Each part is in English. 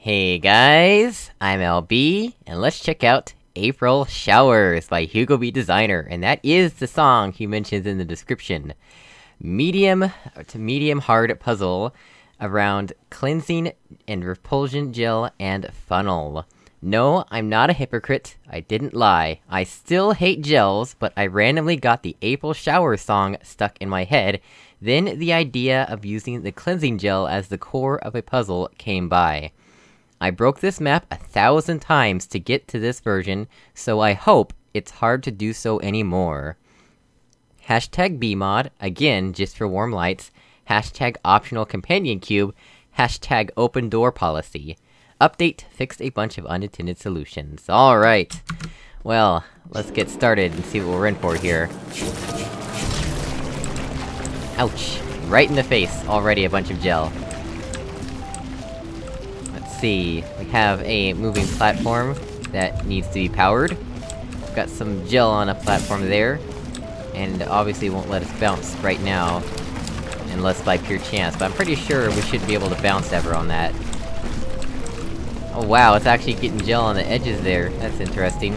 Hey guys, I'm LB, and let's check out April Showers by HugoBDesigner, and that is the song he mentions in the description. Medium to medium hard puzzle around cleansing and repulsion gel and funnel. No, I'm not a hypocrite, I didn't lie. I still hate gels, but I randomly got the April Showers song stuck in my head, then the idea of using the cleansing gel as the core of a puzzle came by. I broke this map 1,000 times to get to this version, so I hope it's hard to do so anymore. Hashtag BMod, again, just for warm lights. Hashtag optional companion cube. Hashtag open door policy. Update, fixed a bunch of unintended solutions. Alright. Well, let's get started and see what we're in for here. Ouch. Right in the face, already a bunch of gel. See, we have a moving platform that needs to be powered. We've got some gel on a platform there, and obviously won't let us bounce right now, unless by pure chance, but I'm pretty sure we should be able to bounce ever on that. Oh wow, it's actually getting gel on the edges there, that's interesting.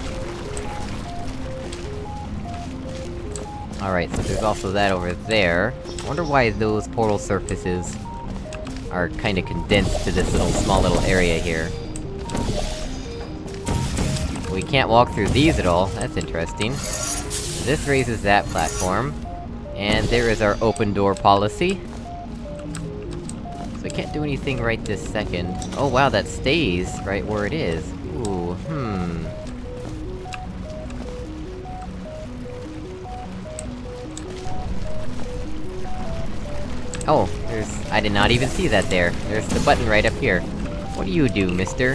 Alright, so there's also that over there. I wonder why those portal surfaces are kinda condensed to this small little area here. We can't walk through these at all, that's interesting. This raises that platform. And there is our open door policy. So I can't do anything right this second. Oh wow, that stays right where it is. Ooh, Oh, I did not even see that there. There's the button right up here. What do you do, mister?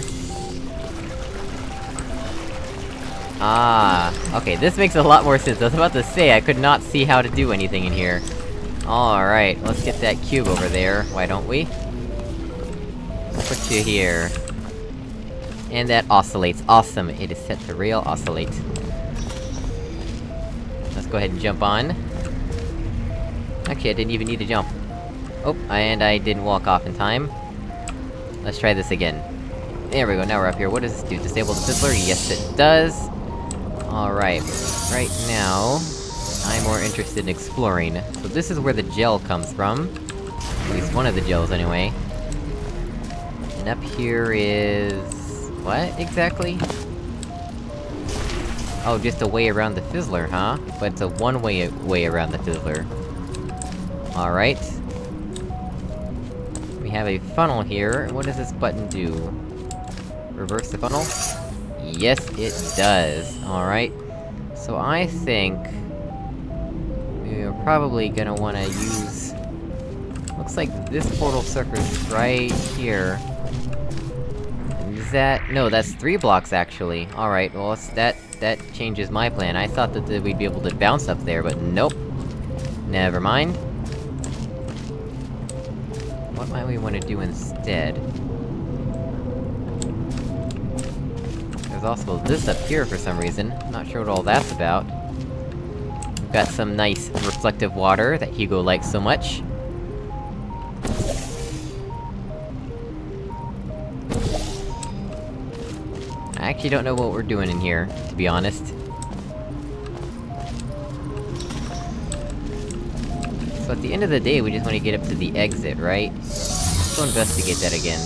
Ah, okay, this makes a lot more sense. I was about to say, I could not see how to do anything in here. Alright, let's get that cube over there, why don't we? Put you here. And that oscillates. Awesome, it is set to rail oscillate. Let's go ahead and jump on. Actually, I didn't even need to jump. Oh, and I didn't walk off in time. Let's try this again. There we go, now we're up here. What does this do? Disable the fiddler? Yes, it does! Alright, right now... I'm more interested in exploring. So this is where the gel comes from. At least one of the gels, anyway. And up here is... what, exactly? Oh, just a way around the fizzler, huh? But it's a one-way way around the fizzler. Alright. We have a funnel here. What does this button do? Reverse the funnel? Yes, it does. Alright. So I think... we're probably gonna wanna use... looks like this portal surface right here. Is that... no, that's 3 blocks, actually. Alright, well, that changes my plan. I thought that we'd be able to bounce up there, but nope. Never mind. What might we want to do instead? There's also this up here for some reason. Not sure what all that's about. We've got some nice reflective water that Hugo likes so much. I actually don't know what we're doing in here, to be honest. So at the end of the day, we just want to get up to the exit, right? Let's go investigate that again.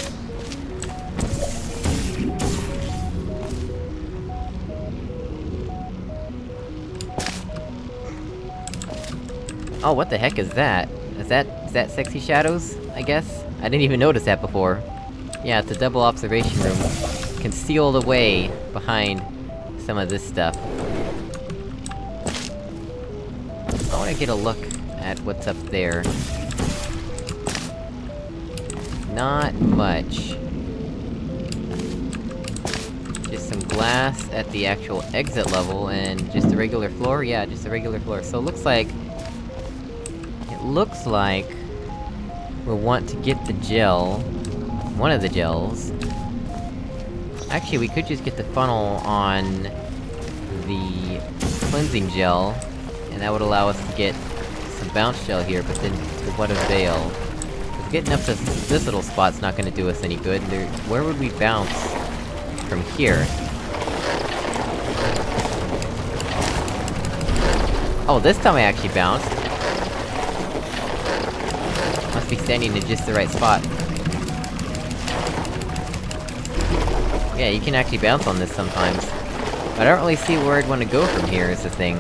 Oh, what the heck is that? Is that Sexy Shadows, I guess? I didn't even notice that before. Yeah, it's a double observation room. Concealed away behind some of this stuff. I wanna get a look at what's up there. Not much. Just some glass at the actual exit level, and just a regular floor? Yeah, just a regular floor. So it looks like... we'll want to get the gel... one of the gels. Actually, we could just get the funnel on... the cleansing gel, and that would allow us to get some bounce gel here, but then to what avail? getting up to this little spot's not gonna do us any good. Where would we bounce from here? Oh, this time I actually bounced! Must be standing in just the right spot. Yeah, you can actually bounce on this sometimes. But I don't really see where I'd want to go from here, is the thing.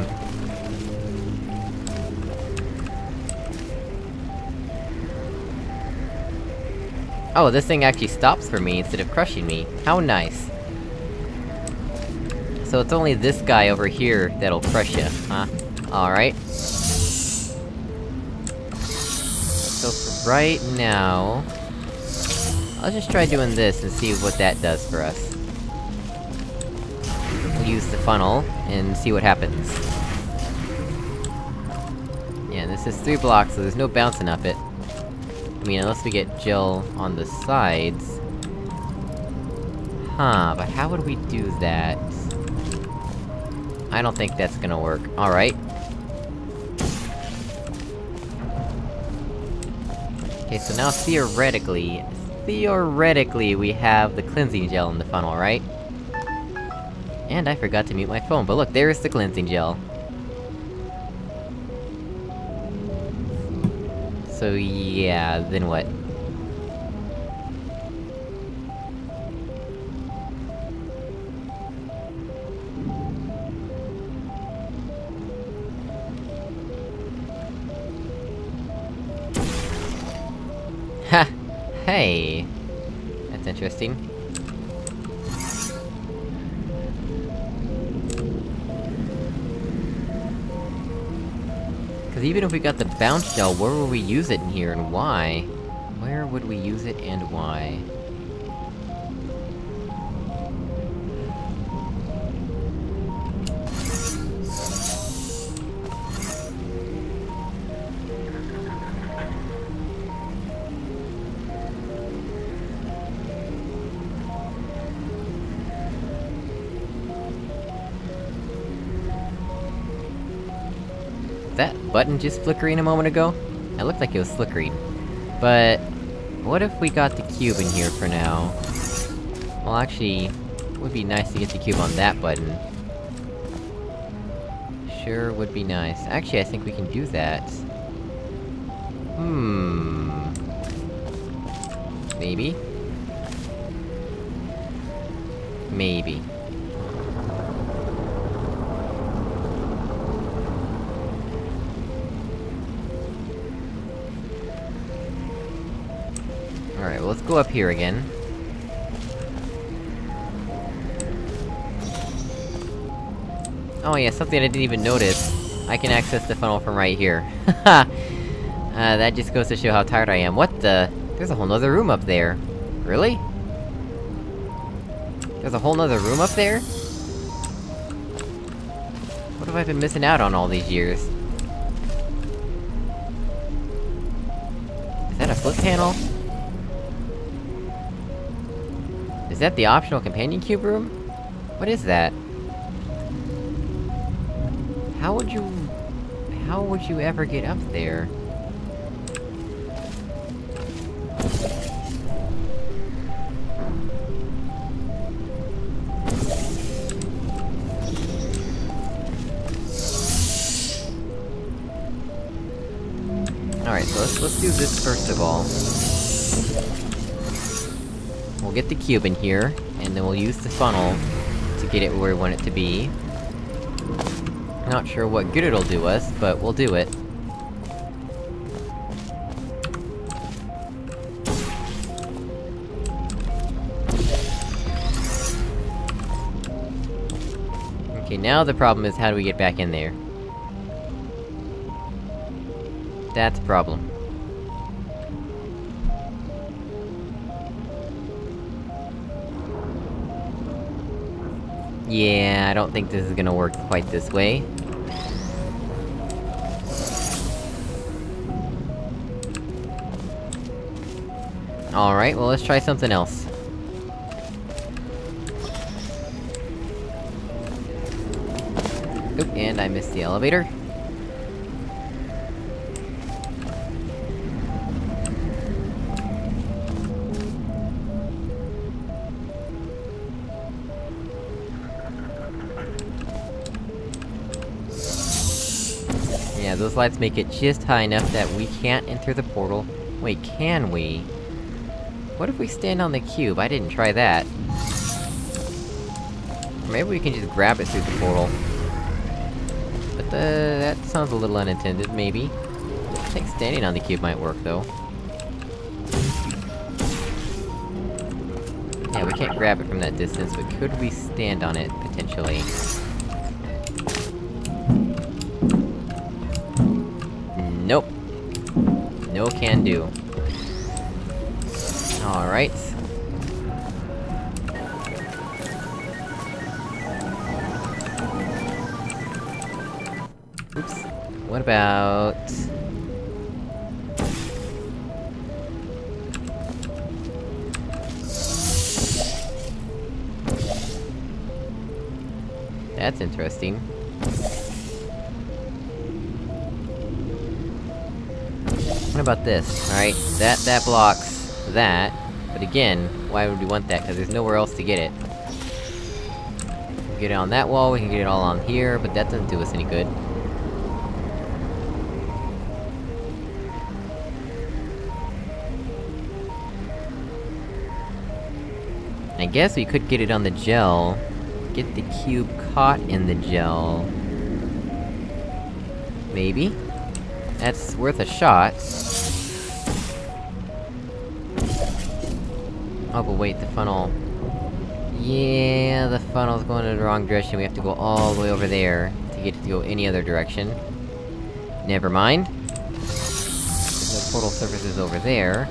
Oh, this thing actually stops for me instead of crushing me. How nice. So it's only this guy over here that'll crush you, huh? Alright. So for right now... I'll just try doing this and see what that does for us. We'll use the funnel, and see what happens. Yeah, and this is 3 blocks, so there's no bouncing up it. I mean, unless we get gel on the sides... Huh, but how would we do that? I don't think that's gonna work. Alright. Okay, so now theoretically, we have the cleansing gel in the funnel, right? And I forgot to mute my phone, but look, there's the cleansing gel. So yeah, then what? Ha! Hey! That's interesting. Cause even if we got the bounce gel, where would we use it in here, and why? Where would we use it, and why? That button just flickering a moment ago? It looked like it was flickering. But... what if we got the cube in here for now? Well, actually... it would be nice to get the cube on that button. Sure would be nice. Actually, I think we can do that. Maybe? Maybe. Alright, well, let's go up here again. Oh yeah, something I didn't even notice. I can access the funnel from right here. Haha! That just goes to show how tired I am. What the? There's a whole nother room up there. Really? There's a whole nother room up there? What have I been missing out on all these years? Is that a flip panel? Is that the optional companion cube room? What is that? How would you ever get up there? Alright, so let's do this first of all. We'll get the cube in here, and then we'll use the funnel to get it where we want it to be. Not sure what good it'll do us, but we'll do it. Okay, now the problem is how do we get back in there? That's a problem. Yeah, I don't think this is gonna work quite this way. Alright, well let's try something else. Oop, and I missed the elevator. Yeah, those lights make it just high enough that we can't enter the portal. Wait, can we? What if we stand on the cube? I didn't try that. Or maybe we can just grab it through the portal. But that sounds a little unintended, maybe. I think standing on the cube might work, though. Yeah, we can't grab it from that distance, but could we stand on it, potentially? Nope. No can do. Alright. Oops. What about... That's interesting. What about this? Alright, that blocks that, but again, why would we want that? Because there's nowhere else to get it. We can get it on that wall, we can get it all on here, but that doesn't do us any good. I guess we could get it on the gel. Get the cube caught in the gel. Maybe? That's worth a shot. Oh, but wait, the funnel... Yeah, the funnel's going in the wrong direction, we have to go all the way over there, to get it to go any other direction. Never mind. The portal surface is over there.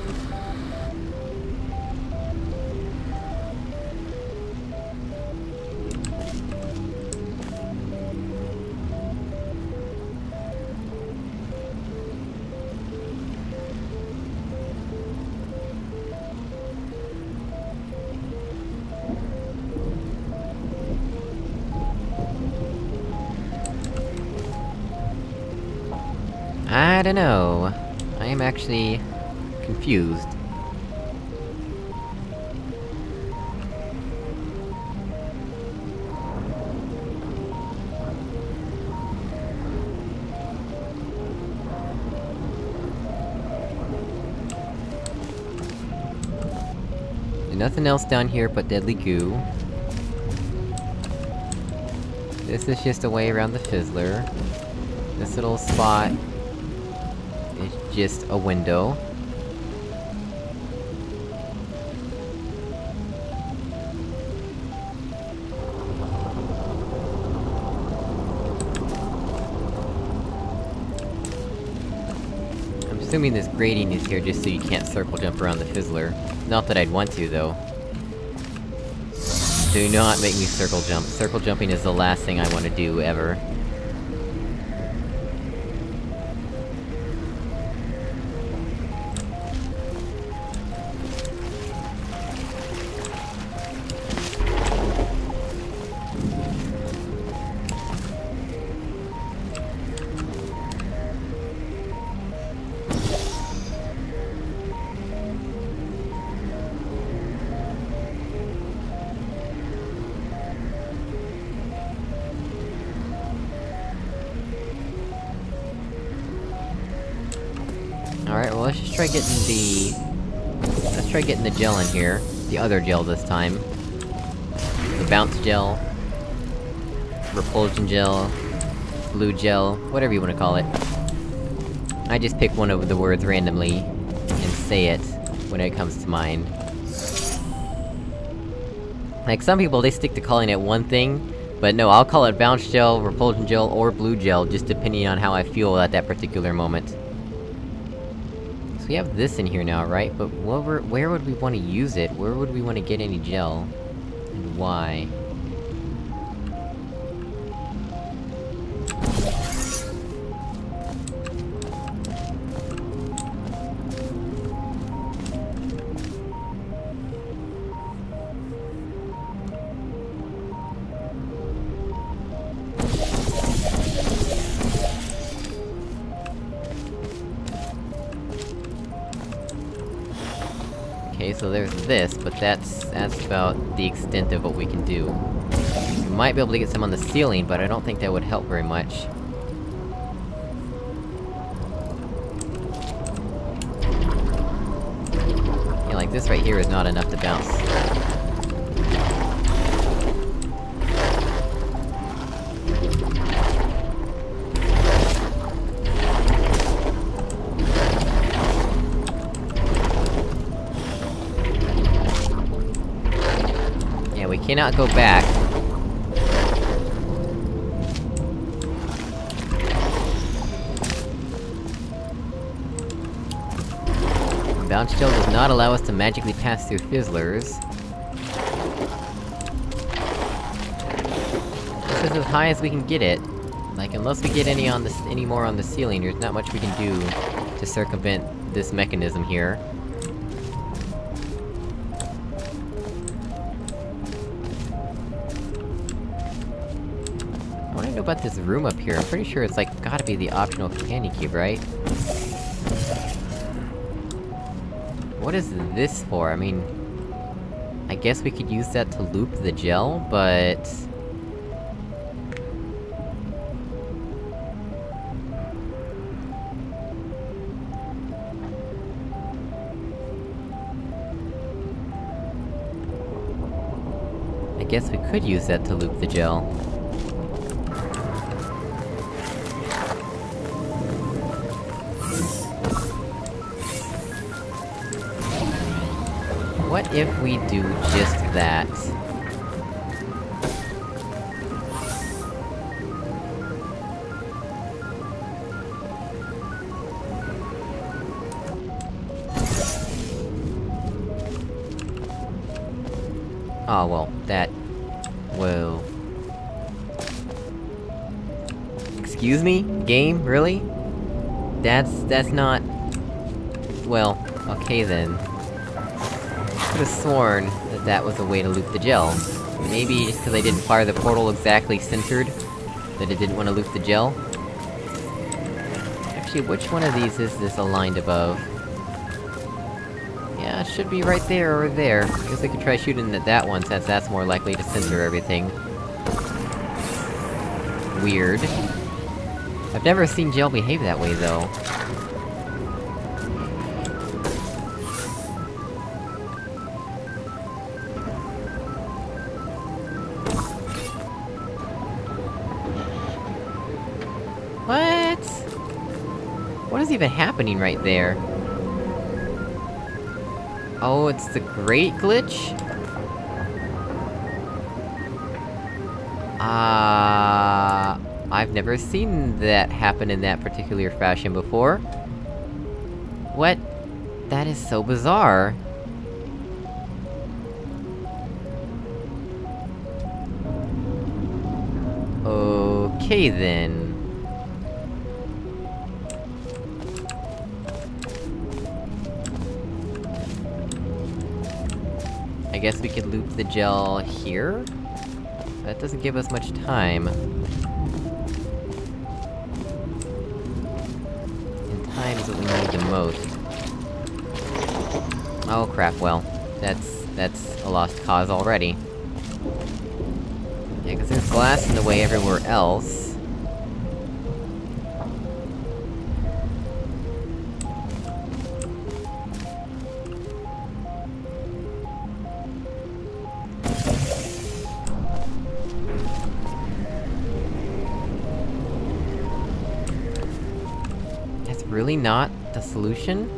I don't know. I am actually... confused. There's nothing else down here but deadly goo. This is just a way around the fizzler. This little spot... is just a window. I'm assuming this grating is here just so you can't circle jump around the fizzler. Not that I'd want to, though. Do not make me circle jump. Circle jumping is the last thing I want to do, ever. Alright, well let's just try getting the... Let's try getting the gel in here. The other gel this time. The bounce gel. Repulsion gel. Blue gel, whatever you wanna call it. I just pick one of the words randomly, and say it, when it comes to mind. Like, some people, they stick to calling it one thing, but no, I'll call it bounce gel, repulsion gel, or blue gel, just depending on how I feel at that particular moment. We have this in here now, right? But where would we want to use it? Where would we want to get any gel? And why? Okay, so there's this, but that's about the extent of what we can do. We might be able to get some on the ceiling, but I don't think that would help very much. Like, this right here is not enough to bounce. Yeah, we cannot go back. Bounce Gel does not allow us to magically pass through fizzlers. This is as high as we can get it. Like, unless we get any more on the ceiling, there's not much we can do to circumvent this mechanism here. I wanna know about this room up here. I'm pretty sure it's like, gotta be the optional companion cube, right? What is this for? I mean... I guess we could use that to loop the gel, but... I guess we could use that to loop the gel. What if we do just that? Oh, well, that... Whoa... Excuse me? Game? Really? That's not... Well, okay then. I could've sworn that that was a way to loop the gel. Maybe just cause I didn't fire the portal exactly centered, that it didn't want to loop the gel? Actually, which one of these is this aligned above? Yeah, it should be right there or there. I guess we could try shooting at that one, since that's more likely to center everything. Weird. I've never seen gel behave that way, though. What? What is even happening right there? Oh, it's the Great Glitch? I've never seen that happen in that particular fashion before. What? That is so bizarre. Okay then. I guess we could loop the gel here? That doesn't give us much time. And time is what we need the most. Oh crap, well, that's a lost cause already. Yeah, cause there's glass in the way everywhere else. Really not the solution?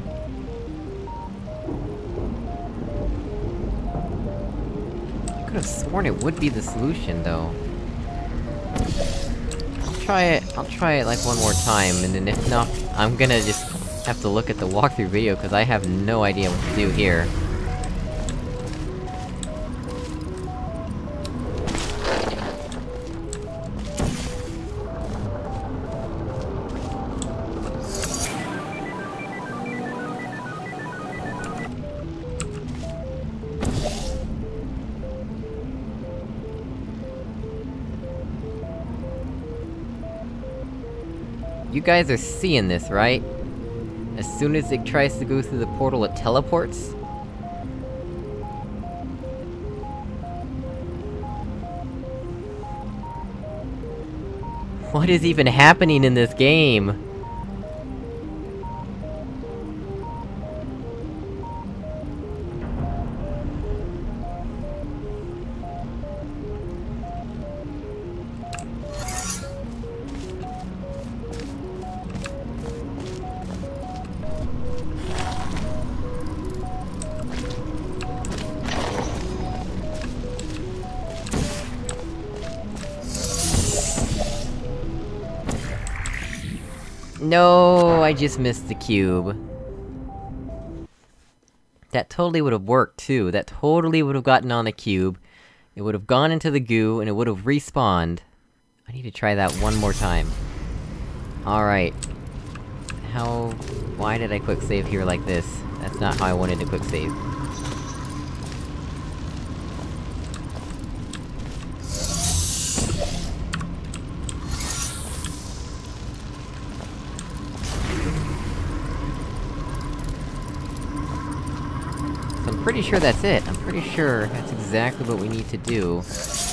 I could've sworn it would be the solution, though. I'll try it like one more time, and then if not, I'm gonna just have to look at the walkthrough video, cause I have no idea what to do here. You guys are seeing this, right? As soon as it tries to go through the portal, it teleports? What is even happening in this game? No, I just missed the cube. That totally would've worked, too. That totally would've gotten on the cube. It would've gone into the goo, and it would've respawned. I need to try that one more time. Alright. Why did I quick save here like this? That's not how I wanted to quick save. I'm pretty sure that's it. I'm pretty sure that's exactly what we need to do.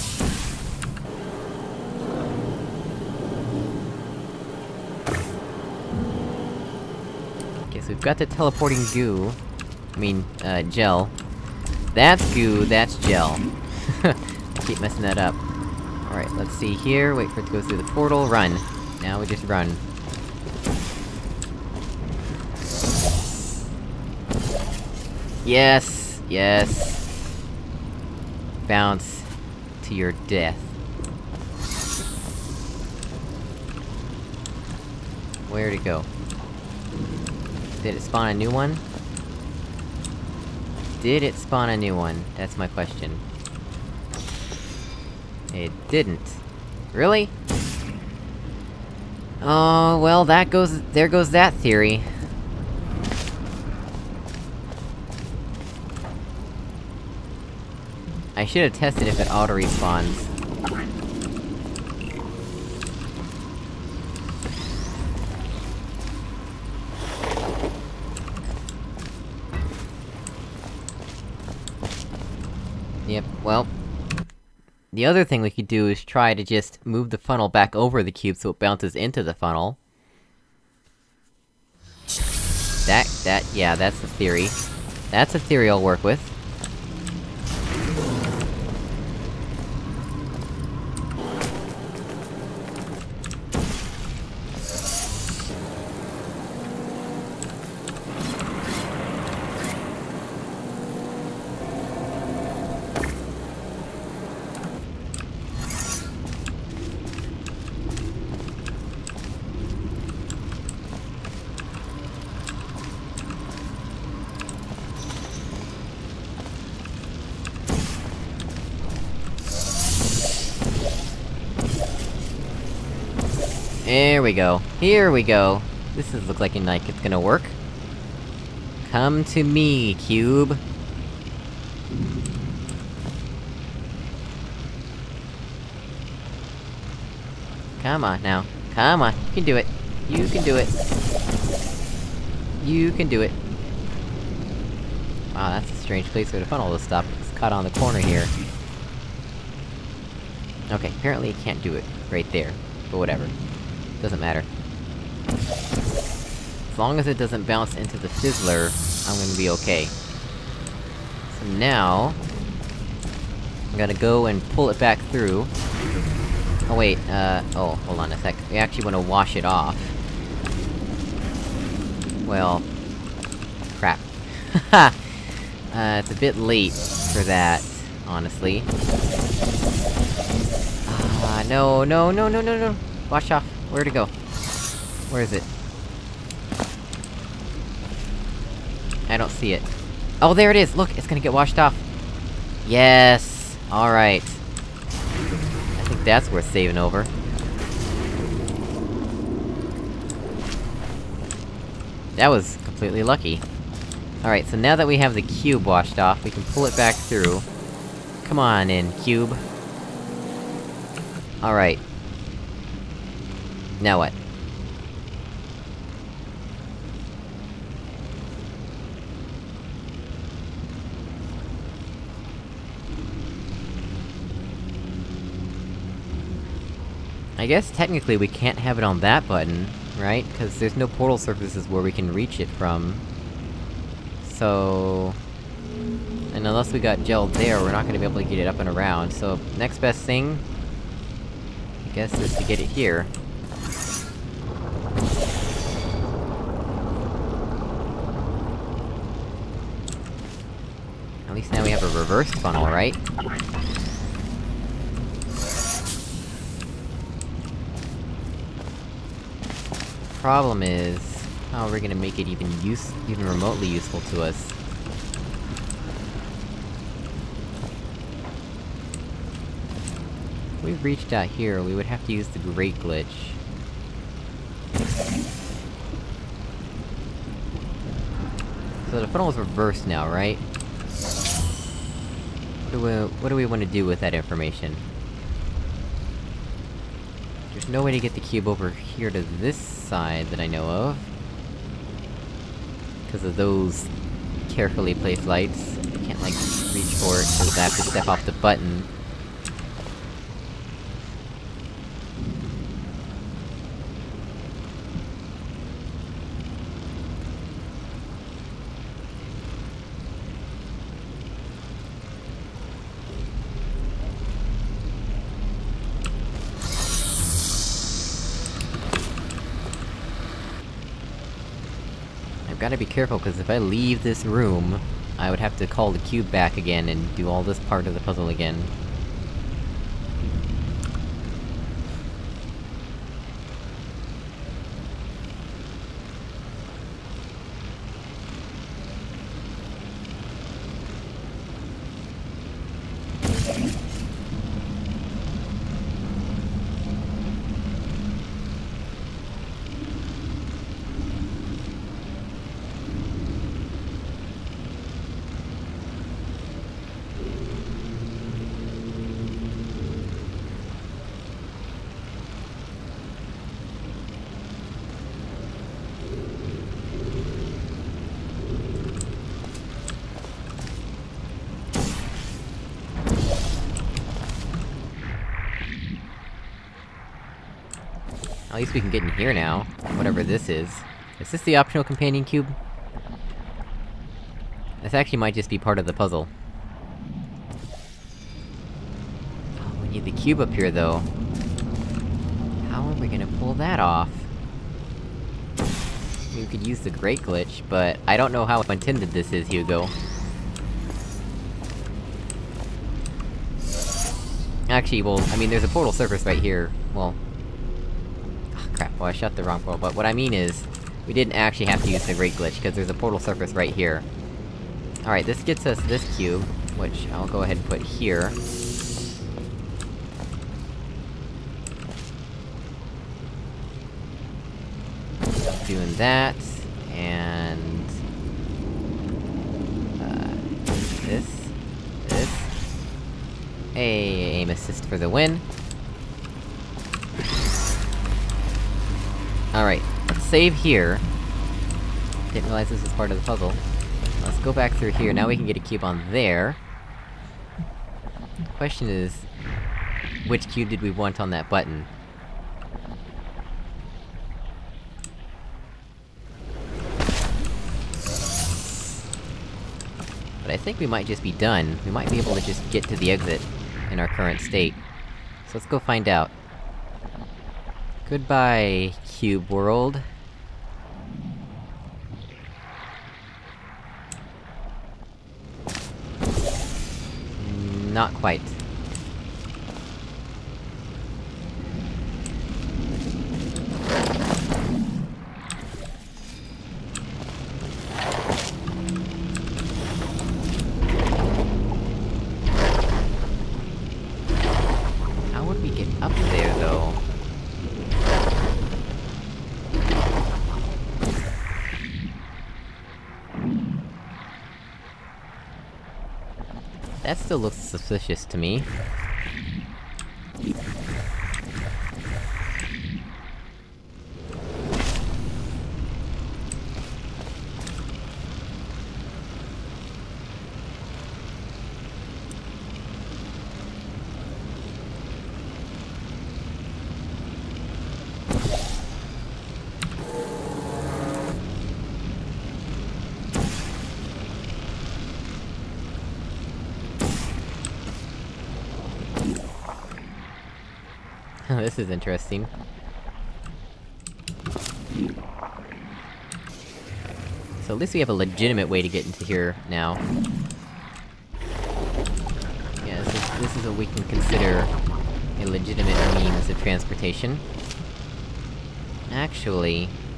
Okay, so we've got the teleporting goo. I mean, gel. That's goo, that's gel. I keep messing that up. Alright, let's see here, wait for it to go through the portal, run. Now we just run. Yes! Yes! Bounce to your death. Where'd it go? Did it spawn a new one? Did it spawn a new one? That's my question. It didn't. Really? Oh, well, there goes that theory. I should have tested if it auto-respawns. Yep, well... The other thing we could do is try to just move the funnel back over the cube so it bounces into the funnel. Yeah, that's the theory. That's a theory I'll work with. There we go. Here we go! This is looking like it's gonna work. Come to me, cube! Come on, now. Come on, you can do it! You can do it! You can do it! Wow, that's a strange place for the funnel to stop. It's caught on the corner here. Okay, apparently it can't do it right there. But whatever. Doesn't matter. As long as it doesn't bounce into the fizzler, I'm gonna be okay. So now... I'm gonna go and pull it back through. Oh wait, oh, hold on a sec. We actually wanna wash it off. Well... crap. Haha! It's a bit late for that, honestly. No, no, no, no, no, no! Wash off! Where'd it go? Where is it? I don't see it. Oh, there it is! Look, it's gonna get washed off! Yes! Alright. I think that's worth saving over. That was completely lucky. Alright, so now that we have the cube washed off, we can pull it back through. Come on in, cube. Alright. Now what? I guess technically we can't have it on that button, right? Because there's no portal surfaces where we can reach it from. So... And unless we got gel there, we're not gonna be able to get it up and around, so next best thing... I guess is to get it here. At least now we have a reverse funnel, right? problem is, how are we gonna make it even remotely useful to us? If we reached out here, we would have to use the Great Glitch. So the funnel is reversed now, right? What do we want to do with that information? There's no way to get the cube over here to this side that I know of. Because of those carefully placed lights. I can't, like, reach for it, because I have to step off the button. I've gotta be careful, because if I leave this room, I would have to call the cube back again and do all this part of the puzzle again. At least we can get in here now, whatever this is. Is this the optional companion cube? This actually might just be part of the puzzle. Oh, we need the cube up here, though. How are we gonna pull that off? We could use the Great Glitch, but I don't know how intended this is, Hugo. Actually, well, I mean, there's a portal surface right here. Well... crap, well I shut the wrong portal, but what I mean is... we didn't actually have to use the Great Glitch, because there's a portal surface right here. Alright, this gets us this cube, which I'll go ahead and put here. Doing that, and... this. Hey, aim assist for the win. Alright, let's save here. Didn't realize this was part of the puzzle. Let's go back through here, now we can get a cube on there. Question is... which cube did we want on that button? But I think we might just be done. We might be able to just get to the exit in our current state. So let's go find out. Goodbye, Cube World. Not quite. How would we get up there, though? That still looks suspicious to me. This is interesting. So at least we have a legitimate way to get into here now. Yeah, this is what we can consider a legitimate means of transportation. Actually...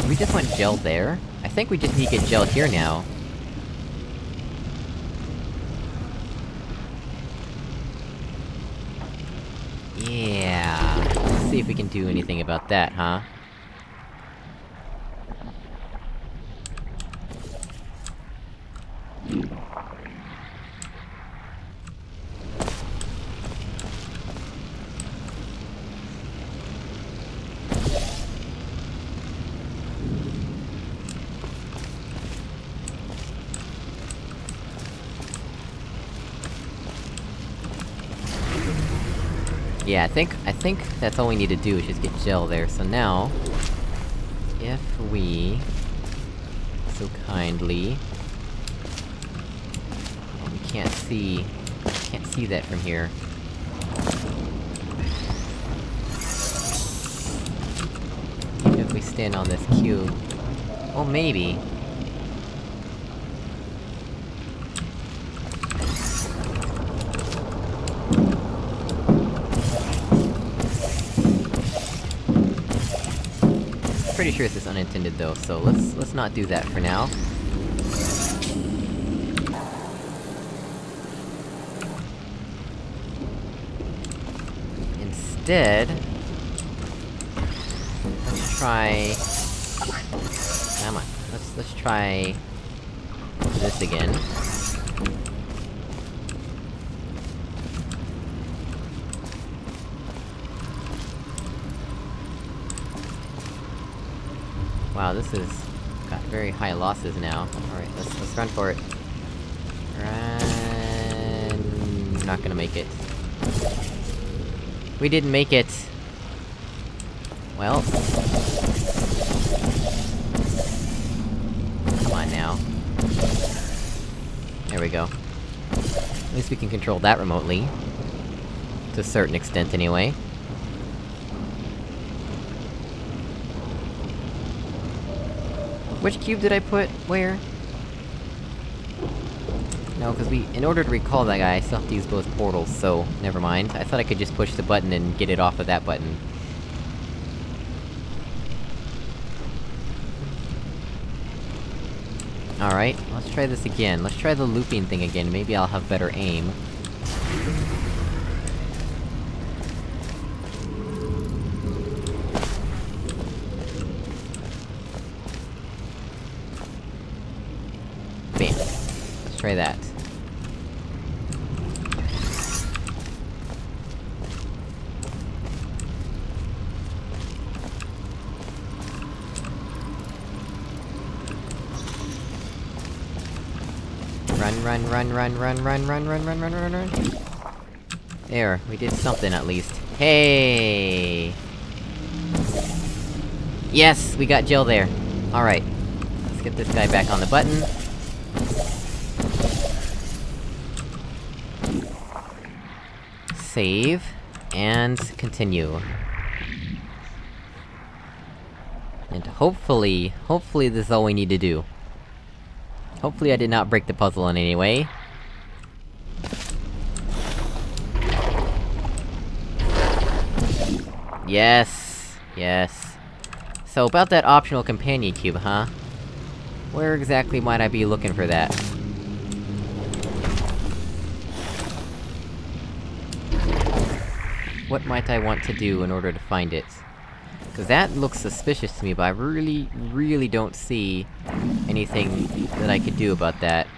We just went gel there? I think we just need to get gel here now. Yeah... Let's see if we can do anything about that, huh? Yeah, I think that's all we need to do is just get gel there, so now... If we... so kindly... Oh, we can't see that from here. Even if we stand on this cube... Oh, maybe... Pretty sure this is unintended though, so let's not do that for now. Instead... let's try... Come on, let's try... this again. Wow, this has got very high losses now. Alright, let's run for it. Run... Not gonna make it. We didn't make it! Well... Come on now. There we go. At least we can control that remotely. To a certain extent, anyway. Which cube did I put where? No, cause in order to recall that guy, I still have to use both portals, so... never mind. I thought I could just push the button and get it off of that button. Alright, let's try this again. Let's try the looping thing again, maybe I'll have better aim. Bam. Let's try that. Run. There, we did something at least. Hey! Yes! We got Jill there! Alright. Let's get this guy back on the button. Save... and continue. And hopefully this is all we need to do. Hopefully I did not break the puzzle in any way. Yes! Yes. So about that optional companion cube, huh? Where exactly might I be looking for that? What might I want to do in order to find it? Cause that looks suspicious to me, but I really don't see anything that I could do about that.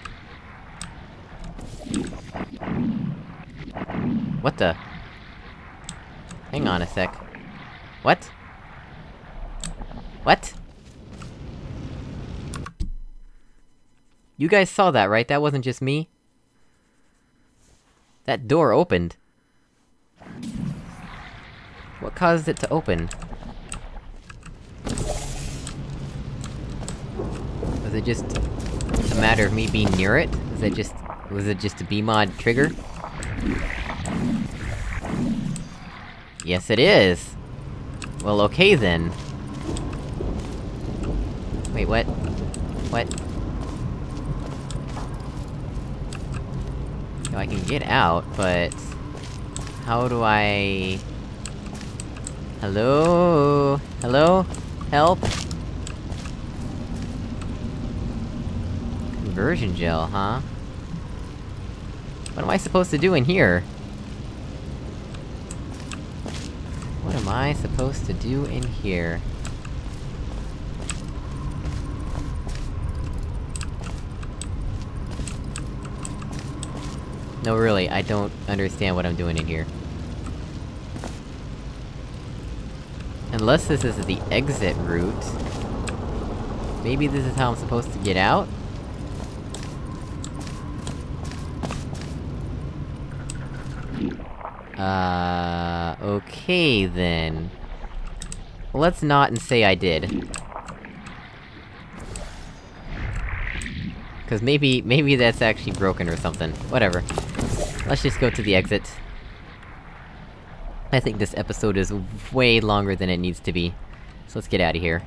What the? Hang on a sec. What? What? You guys saw that, right? That wasn't just me? That door opened. What caused it to open? Was it just a matter of me being near it? Was it just a BMod trigger? Yes, it is! Well, okay then. Wait, what? What? No, I can get out, but... how do I... Hello? Hello? Help? immersion gel, huh? What am I supposed to do in here? What am I supposed to do in here? No, really, I don't understand what I'm doing in here. Unless this is the exit route... Maybe this is how I'm supposed to get out? Okay then. Let's not and say I did. Cause maybe that's actually broken or something. Whatever. Let's just go to the exit. I think this episode is way longer than it needs to be. So let's get out of here.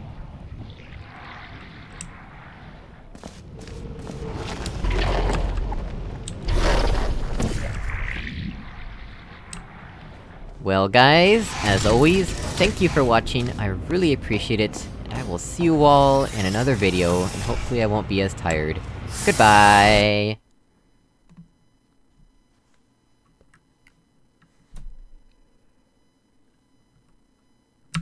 Well guys, as always, thank you for watching, I really appreciate it, and I will see you all in another video, and hopefully I won't be as tired. Goodbye!